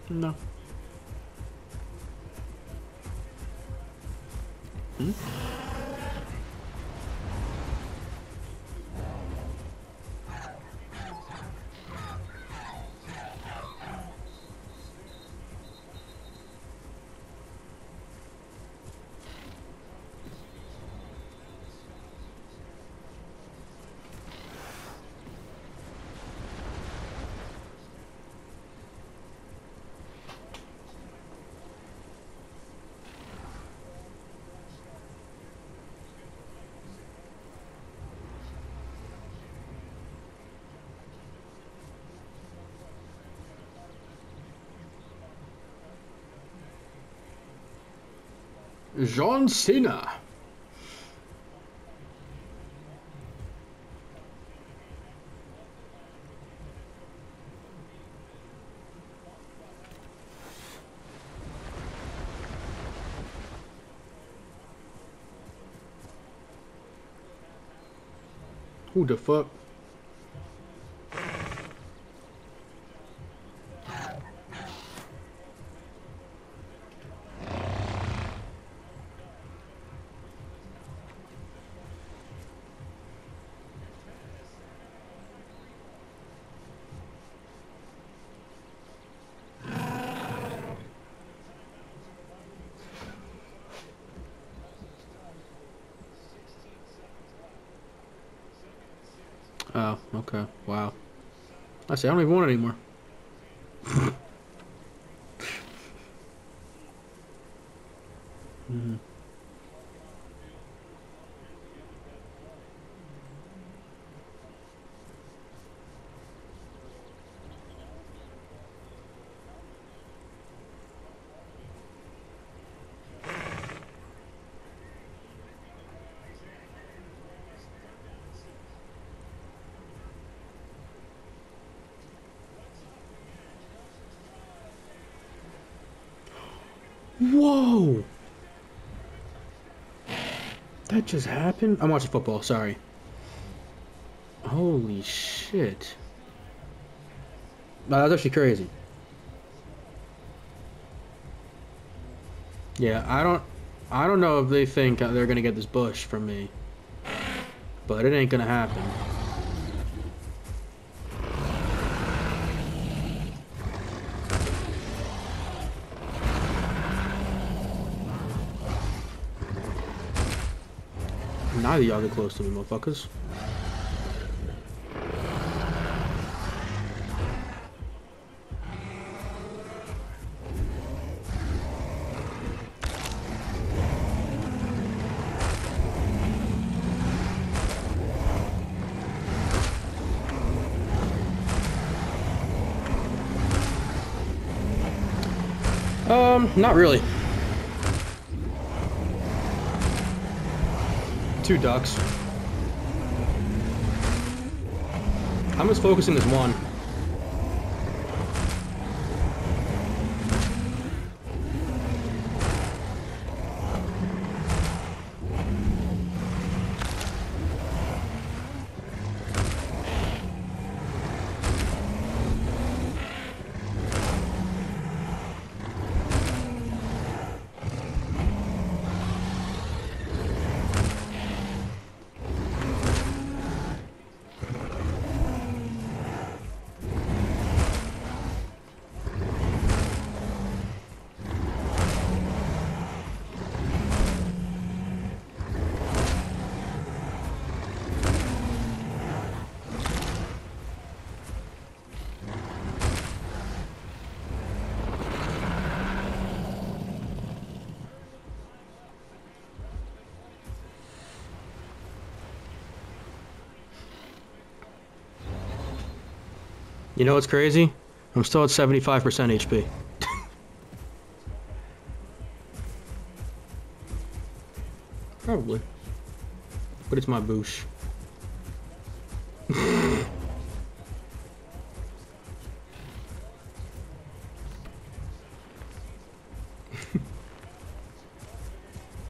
No. Hmm? John Cena. Who the fuck? Oh, okay. Wow. I see. I don't even want it anymore. Mm-hmm. Whoa! That just happened? I'm watching football, sorry. Holy shit. No, that's actually crazy. Yeah, I don't know if they think they're gonna get this bush from me. But it ain't gonna happen. Neither y'all get close to me, motherfuckers. Not really. Two ducks. I'm just focusing as one. You know what's crazy? I'm still at 75% HP. Probably. But it's my boosh.